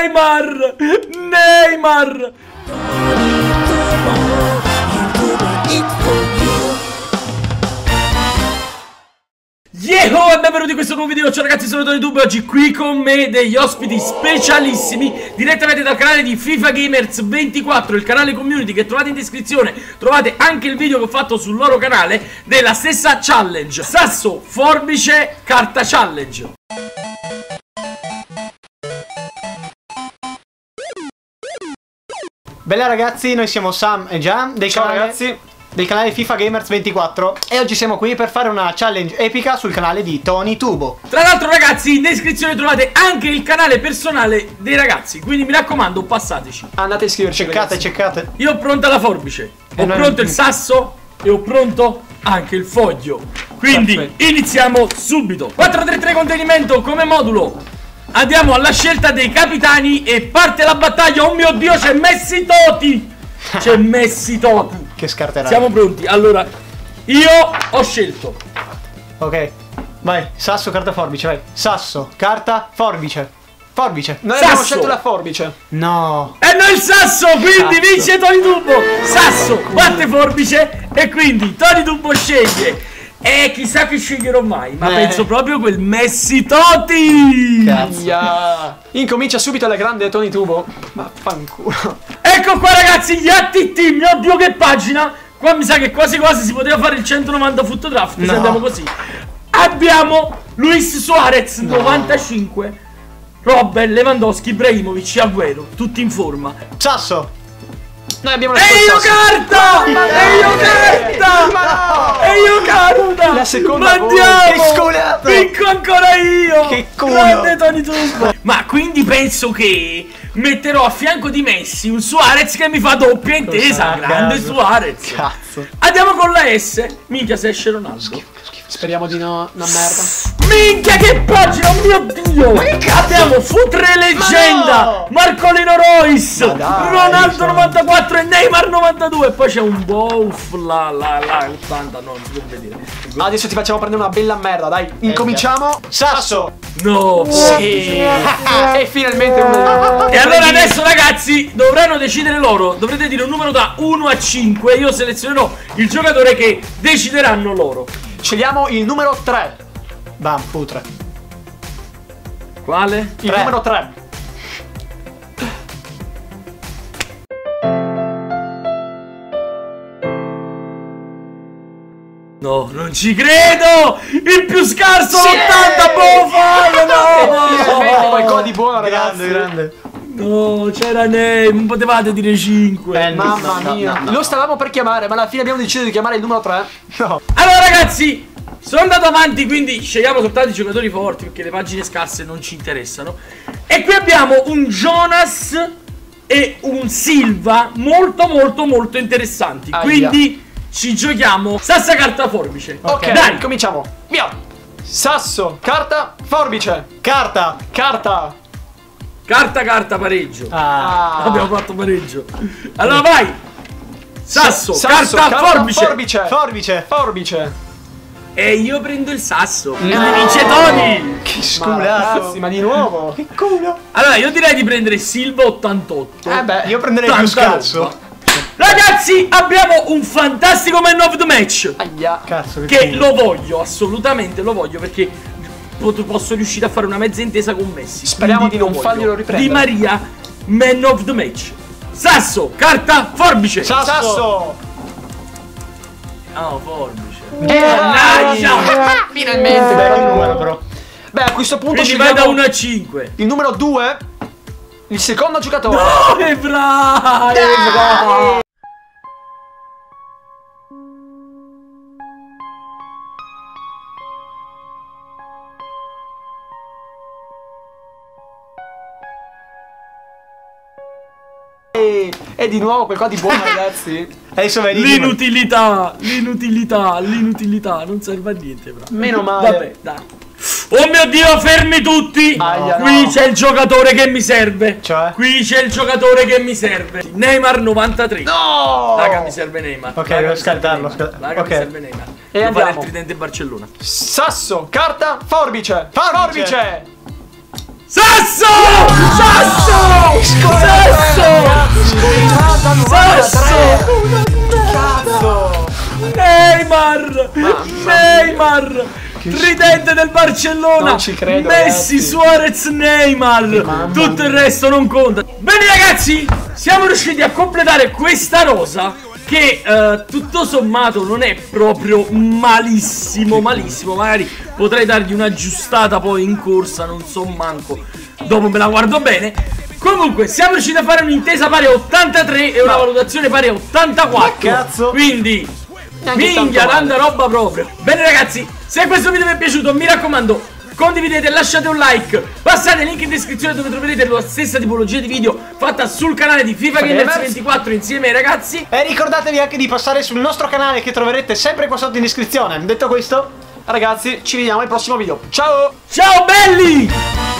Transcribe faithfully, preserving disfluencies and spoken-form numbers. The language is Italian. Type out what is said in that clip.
Neymar! Neymar! Yeho e benvenuti in questo nuovo video. Ciao ragazzi, sono TonyTube e oggi qui con me degli ospiti specialissimi direttamente dal canale di FIFA Gamers ventiquattro, il canale community che trovate in descrizione. Trovate anche il video che ho fatto sul loro canale della stessa challenge, sasso, forbice, carta challenge. Bella ragazzi, noi siamo Sam e Gian del Ciao canale, ragazzi, del canale FIFA Gamers ventiquattro e oggi siamo qui per fare una challenge epica sul canale di TonyTube. Tra l'altro ragazzi, in descrizione trovate anche il canale personale dei ragazzi, quindi mi raccomando, passateci. andate a iscriverci. Ceccate, ragazzi. ceccate. Io ho pronta la forbice, ho E noi- pronto il sasso e ho pronto anche il foglio. Quindi Perfetto. iniziamo subito. quattro tre tre contenimento come modulo. Andiamo alla scelta dei capitani e parte la battaglia. Oh mio Dio, c'è Messi Totti. C'è Messi Totti. Che scarterai. Siamo pronti. Allora, io ho scelto. Ok, vai, sasso, carta, forbice, vai. Sasso, carta, forbice. Forbice. Noi Sasso. abbiamo scelto la forbice. No. E noi il sasso, quindi Cazzo. vince TonyTube. Sasso, batte forbice e quindi TonyTube sceglie. E chissà che sceglierò mai, ma Eh. penso proprio quel Messi Totti. Cazzo. Ia. Incomincia subito la grande TonyTube. Ma fanculo. Ecco qua ragazzi gli A T T, mio Dio che pagina. Qua mi sa che quasi quasi si poteva fare il centonovanta foot draft, se No. andiamo così. Abbiamo Luis Suarez novantacinque, Robben, Lewandowski, Ibrahimovic, Agüero, tutti in forma. Sasso. Noi abbiamo E io carta! E io carta! Ma no! E io carta! La seconda Ma andiamo! Che sculato! Vinco ancora io! Che culo! Grande TonyTube! Ma quindi penso che metterò a fianco di Messi un Suarez che mi fa doppia intesa. Cosa? Grande Cazzo. Suarez! Cazzo. Andiamo con la S. Minchia se esce Ronaldo. Speriamo di no, una merda. Minchia che pagina, oh mio Dio! Abbiamo Futre leggenda, no! Marcolino Royce, Ma dai, Ronaldo insomma. novantaquattro e Neymar novantadue. E poi c'è un Bouf, la la la ottanta, no, non si può vedere. Adesso ti facciamo prendere una bella merda, dai. Incominciamo. Sasso. No, Sì. E finalmente uno. E allora adesso ragazzi dovranno decidere loro. Dovrete dire un numero da uno a cinque. Io selezionerò il giocatore che decideranno loro. Scegliamo il numero tre. Bam, putre. Quale? Il Tre. numero tre. No, non ci credo! Il più scarso Sì! l'ottanta Bofal! Finalmente No! qualcosa di buono, ragazzi. Grande, grande. No, c'era Ney, non potevate dire cinque. Eh, no. Mamma mia. no, no. Lo stavamo per chiamare, ma alla fine abbiamo deciso di chiamare il numero tre. No. Allora ragazzi, sono andato avanti, quindi scegliamo soltanto i giocatori forti perché le pagine scarse non ci interessano. E qui abbiamo un Jonas e un Silva molto molto molto interessanti. Aia. Quindi ci giochiamo sassa carta forbice. Ok, dai. cominciamo. Via. Sasso, carta, forbice. Carta. Carta. Carta carta pareggio. Ah. Ah. Abbiamo fatto pareggio. Allora vai. Sasso, Sasso, carta, forbice. forbice. Forbice. Forbice. E io prendo il sasso. E mi vince Tony. Che Ma sculato. ragazzi, ma di nuovo. Che culo. Allora io direi di prendere Silva ottantotto. Eh beh, Io prenderei il più Tanta scarso. roba. Ragazzi, abbiamo un fantastico man of the match. Aia. Cazzo, che, Che culo. lo voglio, assolutamente lo voglio perché pot- posso riuscire a fare una mezza intesa con Messi. Speriamo Quindi di non lo voglio. farglielo riprendere. Di Maria, man of the match. Sasso, carta, forbice. Sasso. Sasso. Oh, forbice. Eh, Mannaggia. Finalmente. Beh, però di buono nuovo. però. Beh, a questo punto Quindi vai scegliamo da uno a cinque. il numero due. Il secondo giocatore. Oh, Evra, Evra. E, e di nuovo qualcosa di buono, ragazzi. Adesso vai lì. L'inutilità, l'inutilità, l'inutilità, non serve a niente, però. Meno male. Vabbè, dai. Oh mio Dio, fermi tutti! Aia, Qui no. c'è il giocatore che mi serve. Cioè? Qui c'è il giocatore che mi serve. Neymar novantatré. No! Raga, mi serve Neymar. Ok, Raga, devo mi serve scaldarlo, Neymar. scal- Raga, ok. mi serve Neymar. E Devo fare il andiamo. tridente Barcellona. Sasso, carta, forbice. Forbice. Forbice. Sasso! Sasso! Sasso! Cazzo! Neymar! Neymar! Tridente del Barcellona! Non ci credo, Messi, ragazzi. Suarez, Neymar! Tutto il resto non conta. Bene ragazzi, siamo riusciti a completare questa rosa che eh, tutto sommato non è proprio malissimo, malissimo. Magari potrei dargli un'aggiustata poi in corsa, non so manco. Dopo me la guardo bene. Comunque siamo riusciti a fare un'intesa pari a ottantatré e una valutazione pari a ottantaquattro. Ma cazzo. Quindi Neanche minchia, tanto tanta roba proprio. Bene ragazzi, se questo video vi è piaciuto, mi raccomando, condividete, lasciate un like, passate il link in descrizione dove troverete la stessa tipologia di video fatta sul canale di FIFA Gamers ventiquattro insieme ai ragazzi. E ricordatevi anche di passare sul nostro canale che troverete sempre qua sotto in descrizione. Detto questo, Ragazzi, ci vediamo al prossimo video. Ciao! Ciao belli!